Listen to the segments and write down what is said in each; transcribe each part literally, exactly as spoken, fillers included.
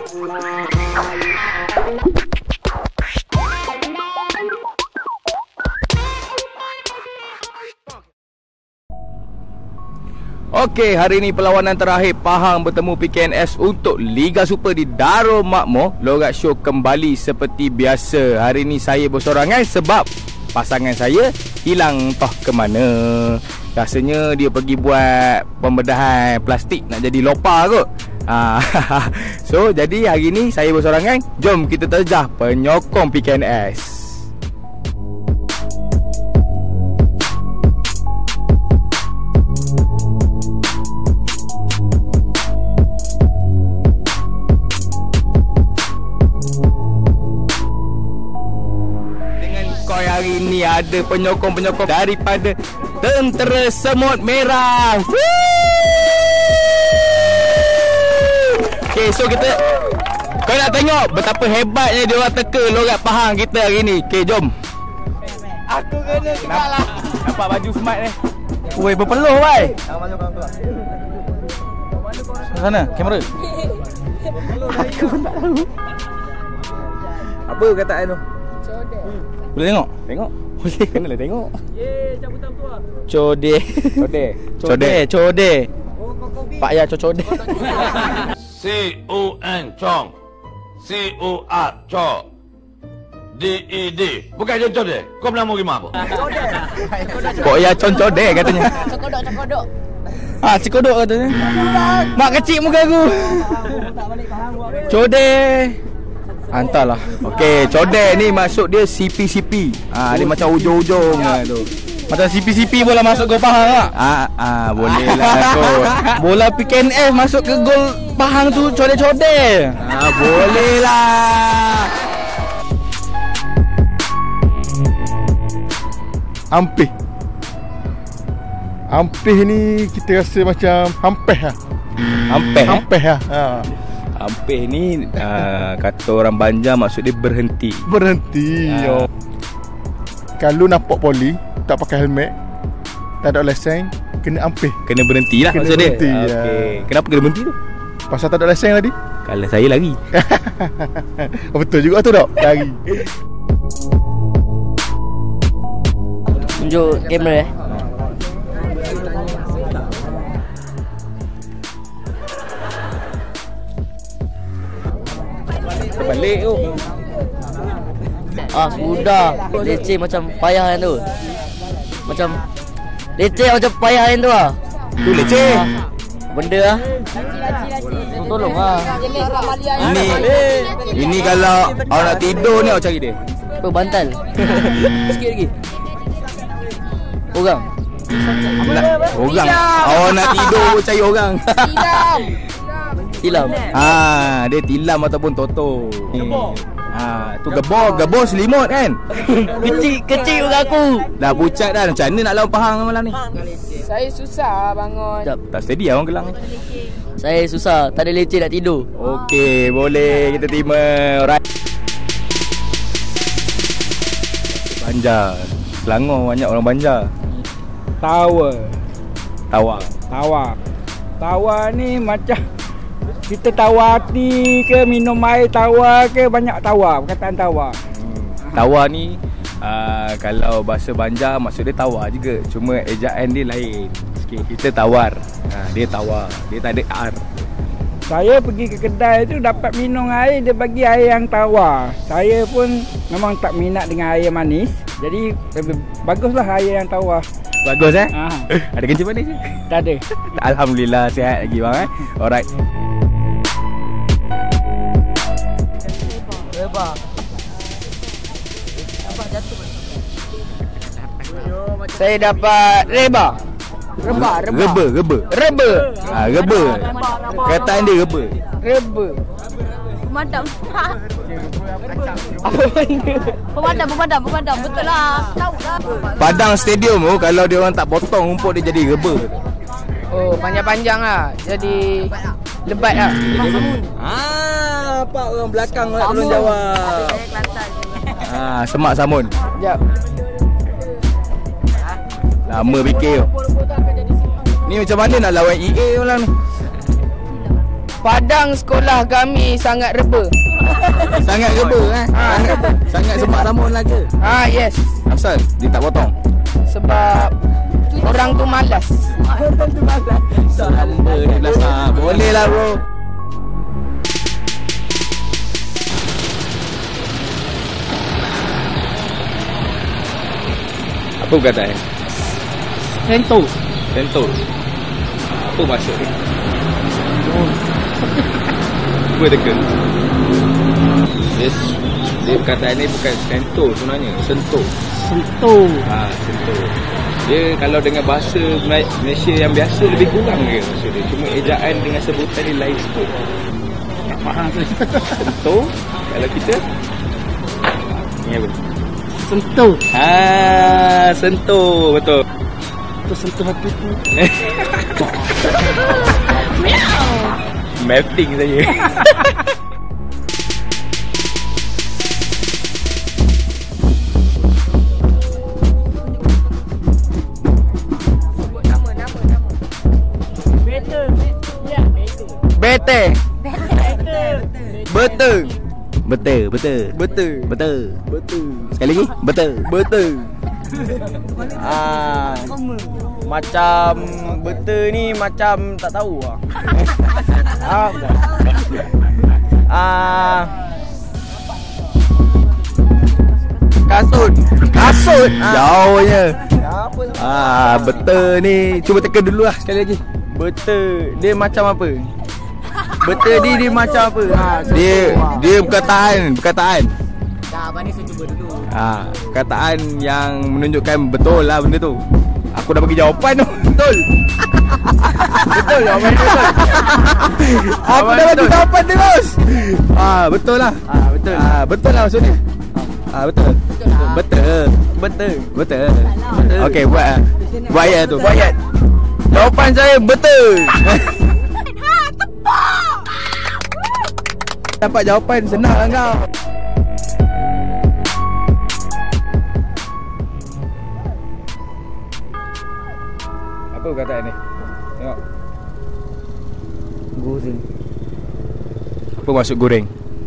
Okey, hari ini perlawanan terakhir Pahang bertemu P K N S untuk Liga Super di Darul Makmur. Logat Show kembali seperti biasa. Hari ini saya bersorangan sebab pasangan saya hilang entah ke mana. Rasanya dia pergi buat pembedahan plastik nak jadi lopa kot. Ha, so jadi hari ini saya bersorangan. Jom kita terjah penyokong P K N S. Hari ini ada penyokong-penyokong daripada Tentera Semut Merah. Okay, so kita, kau nak tengok betapa hebatnya dia orang teka logat Pahang kita hari ni. Okay, jom. Aku kena kalah. Nampak baju smart ni. Woi, berpeluh wai. Sana, kamera. Aku pun tak tahu. Apa kataan tu? Boleh tengok? Tengok. Boleh. Kenalah tengok. Ye, cabutan tu ah. Code. Code. Code. Code. Oh, Kokobi. Pak ya code. C O N Chong. C O R Chong. D E D. Bukan je code. Kau nama gimana apa? Code. Pak ya Chong code katanya. Cokodok, cokodok. Ah, cikodok katanya. Mak kecil muka aku. Code. Hantarlah. Okey, codek ni maksud dia C P C P. Ah, dia macam ujung-ujung ah tu. Macam C P C P bola masuk gol Pahang tak? Ah, ah boleh lah kot. Bola P K N S masuk ke gol Pahang tu codek-codek. Ah, boleh lah. Ampih. Ampih ni kita rasa macam hampeh lah. Hampeh. Hampeh lah. Ha. Ampih ni uh, kata orang Banjar maksud dia berhenti. Berhenti. Uh. Oh. Kalau nampak poli tak pakai helmet, tak ada lesen, kena ampih. Kena berhenti lah kena maksud berhenti, dia. ya. Okey. Kenapa kena berhenti tu? Pasal tak ada lesen tadi. Kalau saya lari. Oh, betul juga tu tak? Lari. Tunjuk kamera eh. Balik tu. Ah, sudah. Leceh macam payah yang tu. Macam leceh macam payah yang tu ah. Tu leceh. Ah, benda ah. Tolong ah. Ini ini kalau awak nak tidur ni awak cari dia. Apa bantal? Sikit lagi. Orang. Nak, orang. Awak nak tidur cari orang. Tilam. Tilam. Ha, dia tilam ataupun toto. Ha, tu gebor, gebor selimut kan. Kecil kecil juga aku. Dah pucat dah. Macam mana nak lawan Pahang malam ni? Saya susah bangun. Sekejap. Tak steady lah orang Kelang. Saya susah, tak ada leceh nak tidur. Okey, boleh kita terima. Alright. Banjar. Selangor banyak orang Banjar. Tawa. Tawa. Tawa. Tawa ni macam kita tawa hati ke, minum air tawa ke, banyak tawa, perkataan tawa. Hmm. Tawa ni uh, kalau bahasa Banjar maksud dia tawa juga. Cuma ejaan dia lain sikit. Kita tawar. Ha, dia tawa. Dia tak ada R. Saya pergi ke kedai tu dapat minum air, dia bagi air yang tawar. Saya pun memang tak minat dengan air manis. Jadi baguslah air yang tawar. Bagus eh? Ha. Ada kencing manis je? Tak ada. Alhamdulillah sihat lagi bang eh. Alright. Reba. Nampak jatuh. Saya dapat reba. Reba, reba. Reba, reba. Reba. Ha, reba. Kataan dia reba. Reba. Pemadam. Apa benda? Pemadam, pemadam, pemadam. Betul lah. Tahu lah. Padang Stadium tu kalau dia orang tak potong rumput dia jadi reba. Oh, panjang-panjang lah. Jadi lebat lah. Ah, apa orang belakang nak belum jawab. Ah, semak samun. Sekejap. Lama fikir. Ni macam mana nak lawan E A malam ni? Padang sekolah kami sangat reba. Sangat reba eh. Ha. Sangat, sangat semak ramun lah ke? Ah yes. Asal dia tak potong. Sebab orang tu malas. Samba ni belas ah. Boleh lah bro. Apa perkataan? Sento. Sento. Apa maksud ni? Cuba teka. Yes. Dia perkataan ni bukan sento sebenarnya. Sentuh. Sentuh. Ha, sentuh. Dia kalau dengan bahasa Malaysia yang biasa lebih kurang ke maksud dia. Cuma ejaan dengan sebutan ni lain sikit. Tak faham tu. Sentuh. Kalau kita ni apa? Sentuh. Ha, sentuh. Betul. Tu sentuh hati tu. Melting saja. Betul. Betul. Betul, betul. Betul. Betul. Betul. Sekali lagi. Betul. Betul. Ah, macam betul ni macam tak tahu ah. Ah, bukan. Ah. Kasut. Kasut. Jauhnya. Apa? Ah, betul ni. Cuba teka dulu lah sekali lagi. Betul. Dia macam apa? Betul ni dia macam apa? Ha, dia dia perkataan, perkataan. Dah, abang ni saya cuba dulu. Ah, perkataan yang menunjukkan betul lah benda tu. Aku dah bagi jawapan tu. Betul. Betul jawapan tu. Betul. Aku dah bagi jawapan tu, bos. Ah, betul lah. Ah, betul. Ah, betul lah maksudnya. Ah, betul. Betul. Betul. Betul. Betul. Okey, buat ah. Buat ayat tu. Buat ayat. Jawapan saya betul. Dapat jawapan senang lah kau. Apa perkataan ni? Tengok. Goreng. Apa maksud goreng?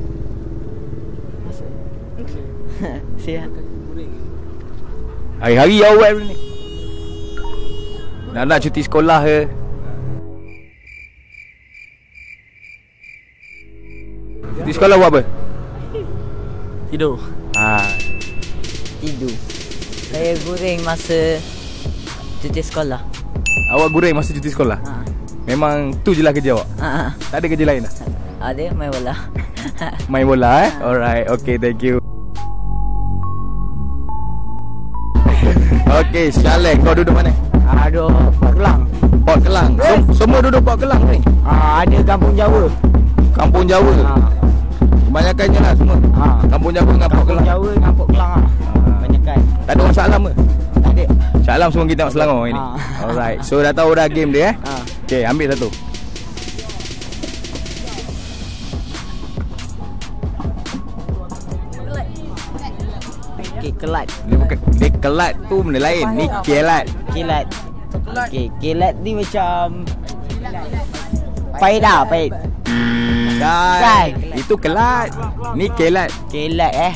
Siap. Hari-hari awal ni. Nak nak cuti sekolah ke? Cuti sekolah buat apa? Tidur. Ha. Tidur. Saya goreng masa cuti sekolah. Awak goreng masa cuti sekolah? Ha. Memang tu je lah kerja awak? Ha. Tak ada kerja lain dah? Ada main bola. Main bola eh? Alright, okay, thank you. Okay, Syalek, kau duduk mana? Ada Port Kelang. Port Kelang. Sem- semua duduk Port Kelang ni? Ah, ada Kampung Jawa. Kampung Jawa? Ha. Kebanyakannya lah semua? Ha. Kampung Jawa dengan Port Kampung Kelang? Jawa dengan Port Kelang ah. Kebanyakan. Tak ada orang Salam ke? Tak ada. Salam semua kita nak Selangor ini. Ha. Alright, so dah tahu dah game dia eh? Ha. Okay, ambil satu. Okey, kelat. Dia bukan, dia kelat tu benda lain. Ni kelat. Kilat. Okey, kilat ni macam pahit dah, pahit. Kan. Kan. Itu kelat. Ni kelat. Kilat eh.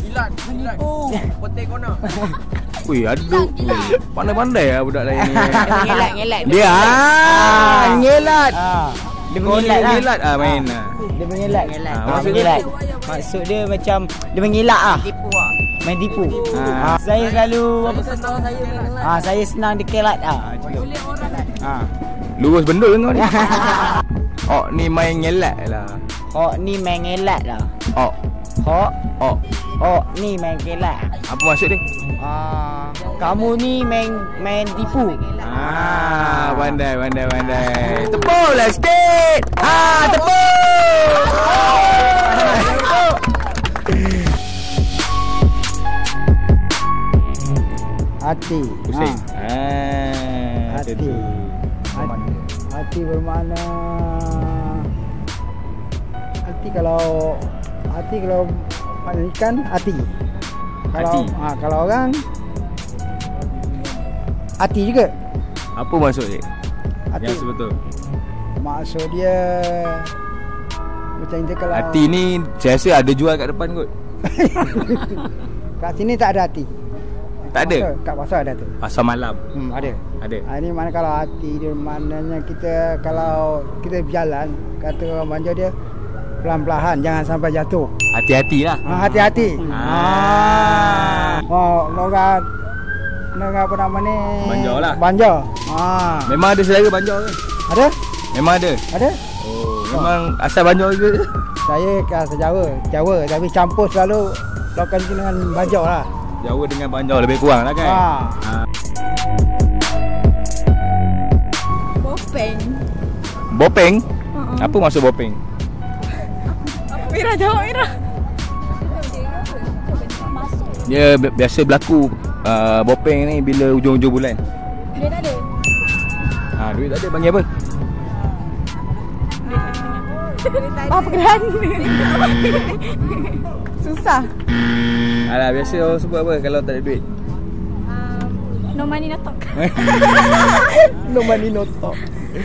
Ui, aduh. Pandai-pandai lah budak lain ni. Ngelat, ngelat. Dia ah, ngelat. Ah. Dia mengelat lah. ngelat ah main. Ah. Dia mengelat. Ah, Ah, maksud mengelat. Maksud dia macam dia mengelak ah. Tipu ah. Main tipu. Ah. Ah, saya selalu ah saya senang dikelat ah. Ah. Lurus bendul kau ni. Oh, ni main ngelat lah. Hok ni main ngelat lah. Oh, Hok, oh. hok ni main kelat. Apa maksud dia? Ah, kamu ni main main tipu. Ah, pandai, pandai, pandai. Tepuk lah sikit. Ah, tepuk. Hati. Pusing. Ha. Ah, Hati. tu. Hati. Hati bermakna hati kalau hati kalau makna ikan hati. Kalau Hati. ha, kalau orang hati juga. Apa maksud dia? Hati. Yang sebetul. Maksud dia Macam kita kalau Hati ni saya rasa ada jual kat depan kot. kat sini tak ada hati. Tak ada? Pasar, kat pasar ada tu. Pasar malam. Hmm, ada. Ada. Ha, ini mana kalau hati dia, maknanya kita kalau kita berjalan, kata orang Banjar dia pelan-pelan, jangan sampai jatuh. Hati-hati lah. Ha, hati-hati. Ah. Oh, logat logat apa nama ni? Banjar lah. Banjar. Ha. Memang ada selera Banjar ke? Ada? Memang ada? Ada? Oh, memang asal Banjar ke? Saya ke asal Jawa. Jawa tapi campur selalu logat dengan Banjar lah. Jawa dengan Banjar lebih kurang lah kan? Ha. Ha. Bopeng. Bopeng? Uh-uh. Apa maksud bopeng? Mira jawab Mira. Dia bi- biasa berlaku uh, bopeng ni bila hujung-hujung bulan. Dia tak ada. Ha, duit tak ada, panggil apa? Apa pekerjaan? Susah. Alah, biasa orang sebut apa kalau tak ada duit? Um, no money no talk. No money no talk.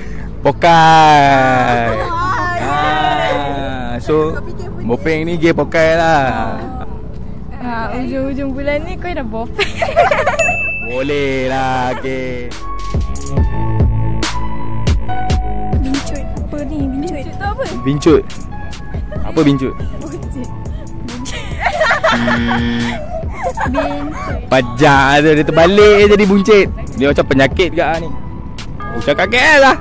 Pokai. Ah, so bopeng ni dia pokai lah. Ha, ujung-ujung bulan ni kau dah bopeng. Boleh lah, okey. Bincut. Apa ni? Bincut tu apa? Bincut. Apa bincut? Buncit. Bincut. Pajak tu dia terbalik je jadi buncit. Dia macam penyakit ke ni. Ucap kakek lah.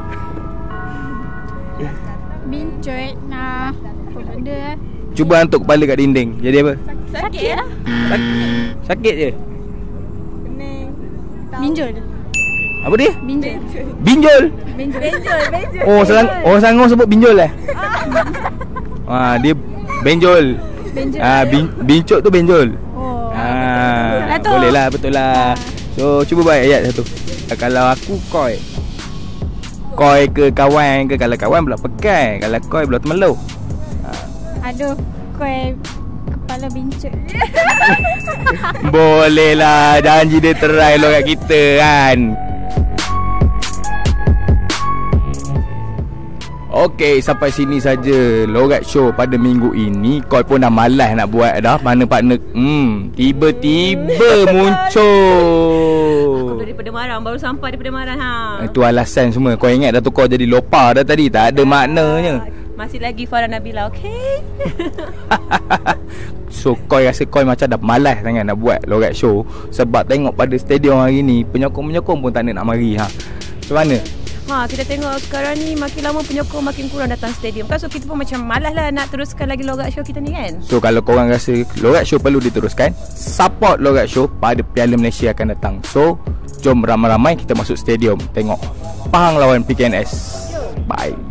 Bincut. Nah, apa benda eh? Cuba hantuk kepala kat dinding. Jadi apa? Sakit lah. Sakit, sakit je. Pening. Binjol. Apa dia? Binjol. Binjol. Binjol. Binjol. Binjol. Oh, selang, orang Selangor sebut binjol eh? Ha, dia benjol. Binjol. Ah, bin, bincut tu benjol. Oh. Ah, Betul. boleh lah, betul lah. So, cuba baik ayat satu. Kalau aku koi. Koi ke kawan ke, kalau kawan belah pekai, kalau koi belah temeluh. Aduh, kau kepala bincut. Boleh lah, janji dia try lo kat kita kan. Okey, sampai sini saja Logat Show pada minggu ini. Koi pun dah malas nak buat dah. Mana partner? Hmm, tiba-tiba muncul. Aku daripada Maran, baru sampai daripada Maran ha. Itu alasan semua. Kau ingat dah tukar jadi lopa dah tadi. Tak ada maknanya. Masih lagi Farah Nabila, okey? So Koi rasa Koi macam dah malas sangat nak buat Logat Show. Sebab tengok pada stadium hari ni, penyokong-penyokong pun tak nak mari ha. Macam mana? Ha, kita tengok sekarang ni makin lama penyokong makin kurang datang stadium kan. So kita pun macam malas lah nak teruskan lagi Logat Show kita ni kan. So kalau korang rasa Logat Show perlu diteruskan, support Logat Show pada Piala Malaysia akan datang. So jom ramai-ramai kita masuk stadium tengok Pahang lawan P K N S. Bye.